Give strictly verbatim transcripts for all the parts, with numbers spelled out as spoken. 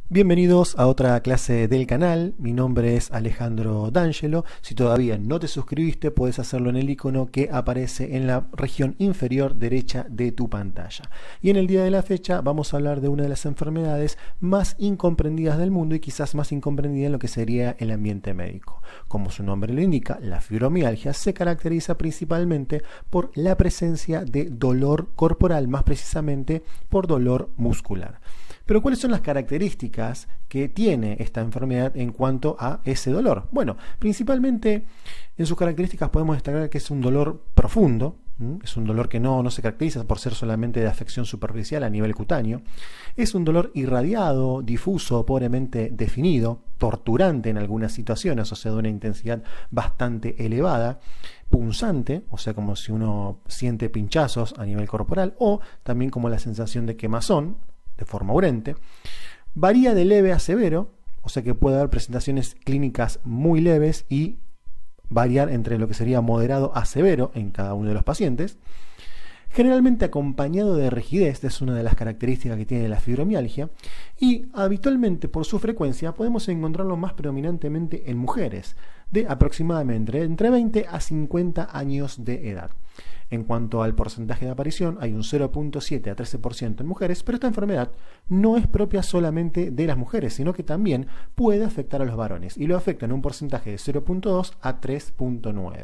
Bienvenidos a otra clase del canal. Mi nombre es Alejandro D'Angelo. Si todavía no te suscribiste, puedes hacerlo en el icono que aparece en la región inferior derecha de tu pantalla. Y en el día de la fecha vamos a hablar de una de las enfermedades más incomprendidas del mundo y quizás más incomprendida en lo que sería el ambiente médico. Como su nombre lo indica, la fibromialgia se caracteriza principalmente por la presencia de dolor corporal, más precisamente por dolor muscular. Pero ¿cuáles son las características que tiene esta enfermedad en cuanto a ese dolor? Bueno, principalmente en sus características podemos destacar que es un dolor profundo, ¿m? Es un dolor que no, no se caracteriza por ser solamente de afección superficial a nivel cutáneo, es un dolor irradiado, difuso, pobremente definido, torturante en algunas situaciones, o sea, de una intensidad bastante elevada, punzante, o sea, como si uno siente pinchazos a nivel corporal, o también como la sensación de quemazón, de forma urente, varía de leve a severo, o sea que puede haber presentaciones clínicas muy leves y variar entre lo que sería moderado a severo en cada uno de los pacientes, generalmente acompañado de rigidez, es una de las características que tiene la fibromialgia, y habitualmente por su frecuencia podemos encontrarlo más predominantemente en mujeres de aproximadamente entre veinte a cincuenta años de edad. En cuanto al porcentaje de aparición, hay un cero punto siete a trece por ciento en mujeres, pero esta enfermedad no es propia solamente de las mujeres, sino que también puede afectar a los varones, y lo afecta en un porcentaje de cero punto dos a tres punto nueve.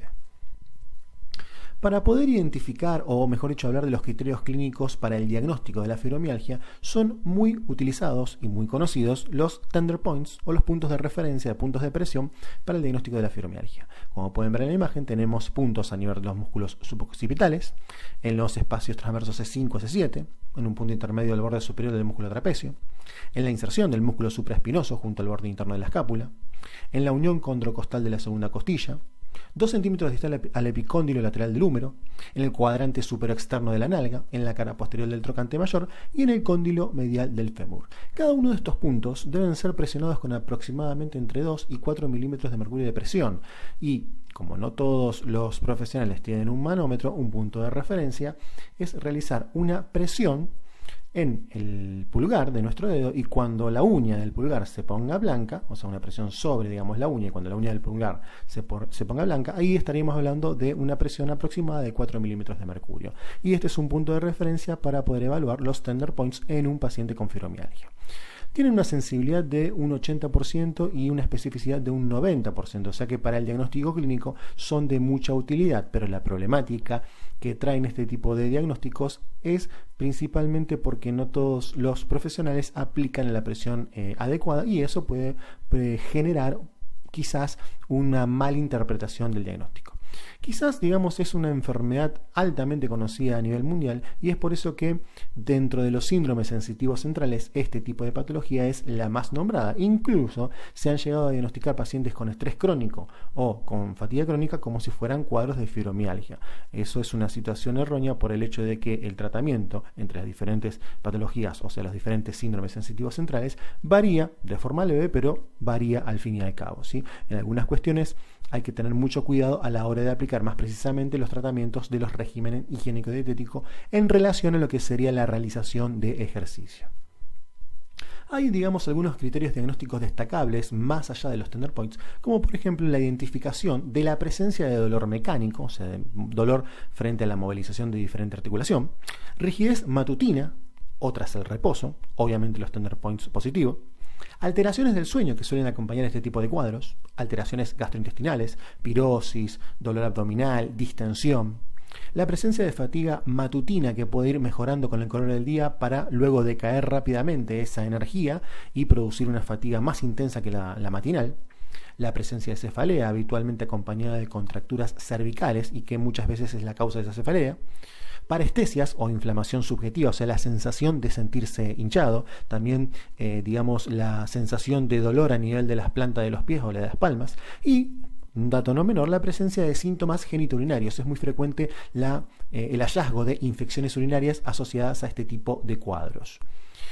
Para poder identificar, o mejor dicho, hablar de los criterios clínicos para el diagnóstico de la fibromialgia, son muy utilizados y muy conocidos los tender points o los puntos de referencia de puntos de presión para el diagnóstico de la fibromialgia. Como pueden ver en la imagen, tenemos puntos a nivel de los músculos suboccipitales, en los espacios transversos C cinco a C siete, en un punto intermedio del borde superior del músculo trapecio, en la inserción del músculo supraespinoso junto al borde interno de la escápula, en la unión condrocostal de la segunda costilla, dos centímetros distal al epicóndilo lateral del húmero, en el cuadrante superexterno de la nalga, en la cara posterior del trocante mayor y en el cóndilo medial del fémur. Cada uno de estos puntos deben ser presionados con aproximadamente entre dos y cuatro milímetros de mercurio de presión y, como no todos los profesionales tienen un manómetro, un punto de referencia es realizar una presión en el pulgar de nuestro dedo, y cuando la uña del pulgar se ponga blanca, o sea, una presión sobre, digamos, la uña, y cuando la uña del pulgar se, por, se ponga blanca, ahí estaríamos hablando de una presión aproximada de cuatro milímetros de mercurio. Y este es un punto de referencia para poder evaluar los tender points en un paciente con fibromialgia. Tienen una sensibilidad de un ochenta por ciento y una especificidad de un noventa por ciento, o sea que para el diagnóstico clínico son de mucha utilidad, pero la problemática que traen este tipo de diagnósticos es principalmente porque no todos los profesionales aplican la presión eh, adecuada, y eso puede eh, generar quizás una mala interpretación del diagnóstico. Quizás, digamos, es una enfermedad altamente conocida a nivel mundial, y es por eso que dentro de los síndromes sensitivos centrales este tipo de patología es la más nombrada. Incluso se han llegado a diagnosticar pacientes con estrés crónico o con fatiga crónica como si fueran cuadros de fibromialgia. Eso es una situación errónea por el hecho de que el tratamiento entre las diferentes patologías, o sea, los diferentes síndromes sensitivos centrales, varía de forma leve, pero varía al fin y al cabo, ¿sí? En algunas cuestiones hay que tener mucho cuidado a la hora de aplicar más precisamente los tratamientos de los regímenes higiénico-dietéticos en relación a lo que sería la realización de ejercicio. Hay, digamos, algunos criterios diagnósticos destacables más allá de los tender points, como por ejemplo la identificación de la presencia de dolor mecánico, o sea, de dolor frente a la movilización de diferente articulación, rigidez matutina o tras el reposo, obviamente los tender points positivos, alteraciones del sueño que suelen acompañar este tipo de cuadros, alteraciones gastrointestinales, pirosis, dolor abdominal, distensión, la presencia de fatiga matutina que puede ir mejorando con el color del día para luego decaer rápidamente esa energía y producir una fatiga más intensa que la, la matinal, la presencia de cefalea habitualmente acompañada de contracturas cervicales y que muchas veces es la causa de esa cefalea, parestesias o inflamación subjetiva, o sea, la sensación de sentirse hinchado, también, eh, digamos, la sensación de dolor a nivel de las plantas de los pies o de las palmas, y, un dato no menor, la presencia de síntomas genitourinarios. Es muy frecuente la, eh, el hallazgo de infecciones urinarias asociadas a este tipo de cuadros.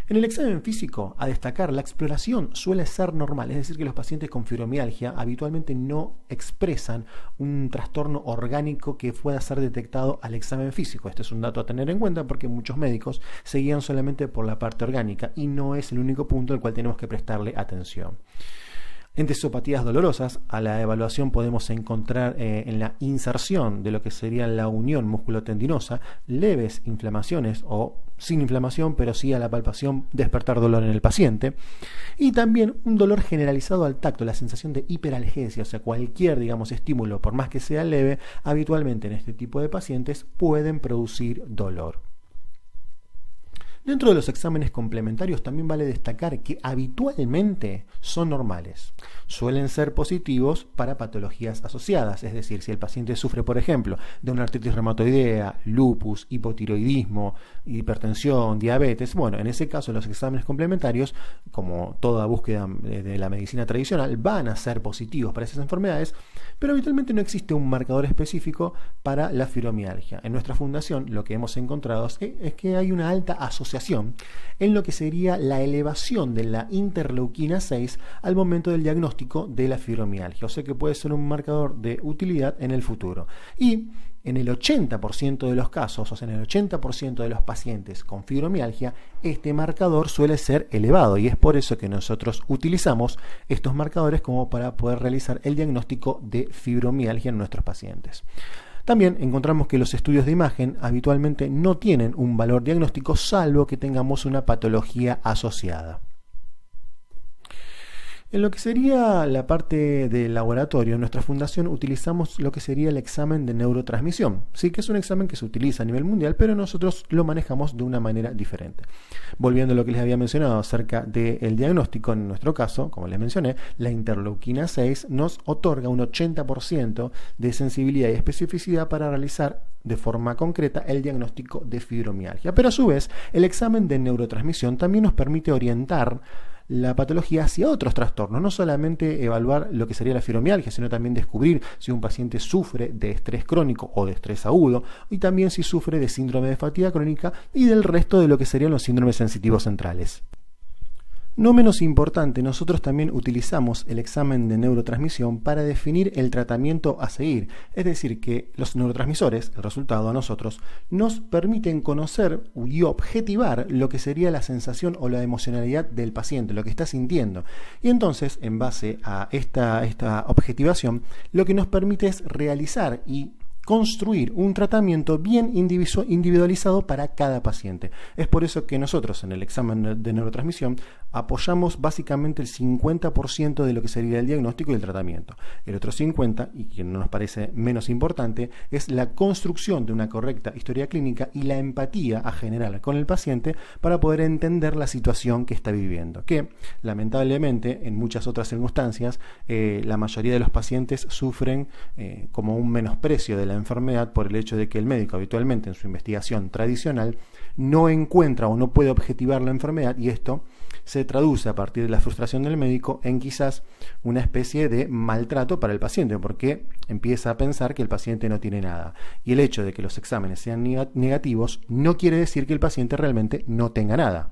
En el examen físico, a destacar, la exploración suele ser normal, es decir, que los pacientes con fibromialgia habitualmente no expresan un trastorno orgánico que pueda ser detectado al examen físico. Este es un dato a tener en cuenta porque muchos médicos se guían solamente por la parte orgánica y no es el único punto al cual tenemos que prestarle atención. En tesopatías dolorosas, a la evaluación podemos encontrar eh, en la inserción de lo que sería la unión musculotendinosa, leves inflamaciones o sin inflamación, pero sí a la palpación despertar dolor en el paciente. Y también un dolor generalizado al tacto, la sensación de hiperalgesia, o sea, cualquier, digamos, estímulo, por más que sea leve, habitualmente en este tipo de pacientes pueden producir dolor. Dentro de los exámenes complementarios también vale destacar que habitualmente son normales. Suelen ser positivos para patologías asociadas, es decir, si el paciente sufre, por ejemplo, de una artritis reumatoidea, lupus, hipotiroidismo, hipertensión, diabetes, bueno, en ese caso los exámenes complementarios, como toda búsqueda de la medicina tradicional, van a ser positivos para esas enfermedades, pero habitualmente no existe un marcador específico para la fibromialgia. En nuestra fundación lo que hemos encontrado es que, es que hay una alta asociación en lo que sería la elevación de la interleuquina seis al momento del diagnóstico de la fibromialgia, o sea que puede ser un marcador de utilidad en el futuro. Y en el ochenta por ciento de los casos, o sea, en el ochenta por ciento de los pacientes con fibromialgia, este marcador suele ser elevado y es por eso que nosotros utilizamos estos marcadores como para poder realizar el diagnóstico de fibromialgia en nuestros pacientes. También encontramos que los estudios de imagen habitualmente no tienen un valor diagnóstico salvo que tengamos una patología asociada. En lo que sería la parte del laboratorio, en nuestra fundación utilizamos lo que sería el examen de neurotransmisión. Sí que es un examen que se utiliza a nivel mundial, pero nosotros lo manejamos de una manera diferente. Volviendo a lo que les había mencionado acerca del diagnóstico, en nuestro caso, como les mencioné, la interleuquina seis nos otorga un ochenta por ciento de sensibilidad y especificidad para realizar de forma concreta el diagnóstico de fibromialgia. Pero a su vez, el examen de neurotransmisión también nos permite orientar la patología hacia otros trastornos, no solamente evaluar lo que sería la fibromialgia, sino también descubrir si un paciente sufre de estrés crónico o de estrés agudo, y también si sufre de síndrome de fatiga crónica y del resto de lo que serían los síndromes sensitivos centrales. No menos importante, nosotros también utilizamos el examen de neurotransmisión para definir el tratamiento a seguir, es decir, que los neurotransmisores, el resultado a nosotros, nos permiten conocer y objetivar lo que sería la sensación o la emocionalidad del paciente, lo que está sintiendo. Y entonces, en base a esta, esta objetivación, lo que nos permite es realizar y construir un tratamiento bien individualizado para cada paciente. Es por eso que nosotros en el examen de neurotransmisión apoyamos básicamente el cincuenta por ciento de lo que sería el diagnóstico y el tratamiento. El otro cincuenta por ciento, y que no nos parece menos importante, es la construcción de una correcta historia clínica y la empatía a generar con el paciente para poder entender la situación que está viviendo. Que lamentablemente en muchas otras circunstancias eh, la mayoría de los pacientes sufren eh, como un menosprecio de la enfermedad por el hecho de que el médico habitualmente en su investigación tradicional no encuentra o no puede objetivar la enfermedad, y esto se traduce a partir de la frustración del médico en quizás una especie de maltrato para el paciente, porque empieza a pensar que el paciente no tiene nada. Y el hecho de que los exámenes sean negativos no quiere decir que el paciente realmente no tenga nada.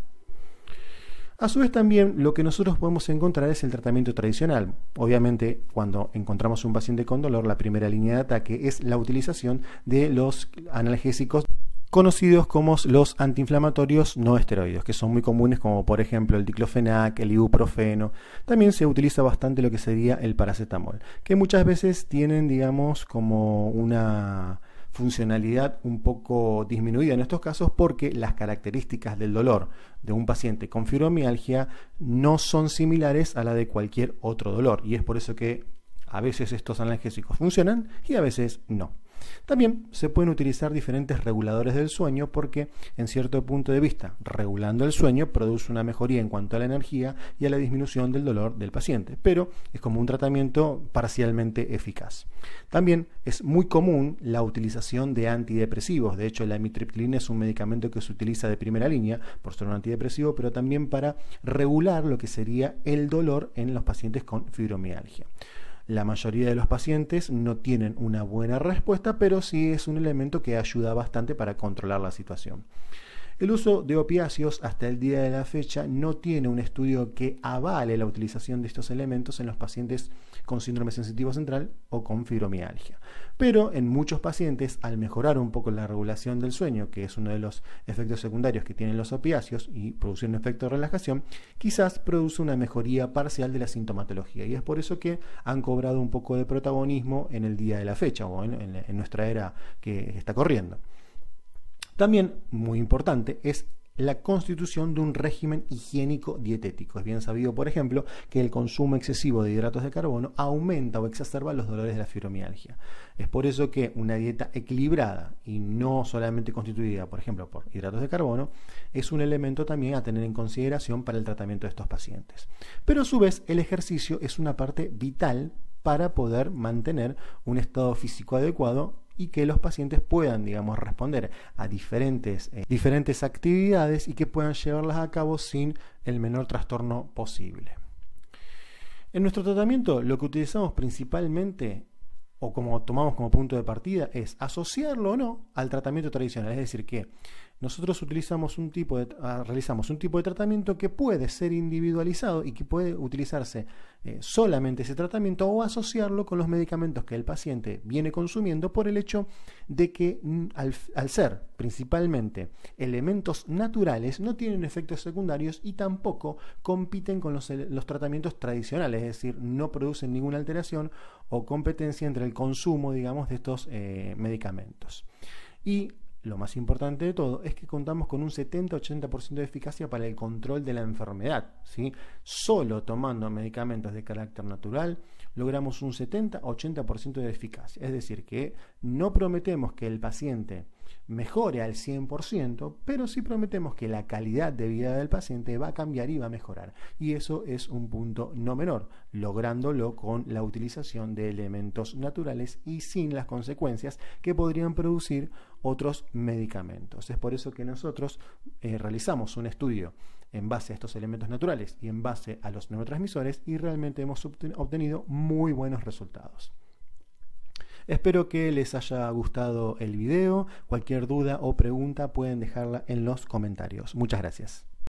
A su vez también lo que nosotros podemos encontrar es el tratamiento tradicional. Obviamente cuando encontramos un paciente con dolor, la primera línea de ataque es la utilización de los analgésicos conocidos como los antiinflamatorios no esteroides, que son muy comunes, como por ejemplo el diclofenac, el ibuprofeno. También se utiliza bastante lo que sería el paracetamol, que muchas veces tienen, digamos, como una funcionalidad un poco disminuida en estos casos porque las características del dolor de un paciente con fibromialgia no son similares a la de cualquier otro dolor, y es por eso que a veces estos analgésicos funcionan y a veces no. También se pueden utilizar diferentes reguladores del sueño porque, en cierto punto de vista, regulando el sueño produce una mejoría en cuanto a la energía y a la disminución del dolor del paciente, pero es como un tratamiento parcialmente eficaz. También es muy común la utilización de antidepresivos. De hecho, la amitriptilina es un medicamento que se utiliza de primera línea por ser un antidepresivo, pero también para regular lo que sería el dolor en los pacientes con fibromialgia. La mayoría de los pacientes no tienen una buena respuesta, pero sí es un elemento que ayuda bastante para controlar la situación. El uso de opiáceos hasta el día de la fecha no tiene un estudio que avale la utilización de estos elementos en los pacientes con síndrome sensitivo central o con fibromialgia. Pero en muchos pacientes, al mejorar un poco la regulación del sueño, que es uno de los efectos secundarios que tienen los opiáceos, y producir un efecto de relajación, quizás produce una mejoría parcial de la sintomatología. Y es por eso que han cobrado un poco de protagonismo en el día de la fecha o en, en, en nuestra era que está corriendo. También, muy importante, es la constitución de un régimen higiénico dietético. Es bien sabido, por ejemplo, que el consumo excesivo de hidratos de carbono aumenta o exacerba los dolores de la fibromialgia. Es por eso que una dieta equilibrada y no solamente constituida, por ejemplo, por hidratos de carbono, es un elemento también a tener en consideración para el tratamiento de estos pacientes. Pero a su vez, el ejercicio es una parte vital para poder mantener un estado físico adecuado y que los pacientes puedan, digamos, responder a diferentes, eh, diferentes actividades y que puedan llevarlas a cabo sin el menor trastorno posible. En nuestro tratamiento lo que utilizamos principalmente, o como tomamos como punto de partida, es asociarlo o no al tratamiento tradicional. Es decir, que nosotros utilizamos un tipo de, uh, realizamos un tipo de tratamiento que puede ser individualizado y que puede utilizarse eh, solamente ese tratamiento o asociarlo con los medicamentos que el paciente viene consumiendo por el hecho de que mm, al, al ser principalmente elementos naturales no tienen efectos secundarios y tampoco compiten con los, los tratamientos tradicionales, es decir, no producen ninguna alteración o competencia entre el consumo, digamos, de estos eh, medicamentos. Y lo más importante de todo es que contamos con un setenta a ochenta por ciento de eficacia para el control de la enfermedad, ¿sí? Solo tomando medicamentos de carácter natural logramos un setenta a ochenta por ciento de eficacia. Es decir, que no prometemos que el paciente mejore al cien por ciento, pero sí prometemos que la calidad de vida del paciente va a cambiar y va a mejorar. Y eso es un punto no menor, lográndolo con la utilización de elementos naturales y sin las consecuencias que podrían producir otros medicamentos. Es por eso que nosotros eh, realizamos un estudio en base a estos elementos naturales y en base a los neurotransmisores y realmente hemos obtenido muy buenos resultados. Espero que les haya gustado el video. Cualquier duda o pregunta pueden dejarla en los comentarios. Muchas gracias.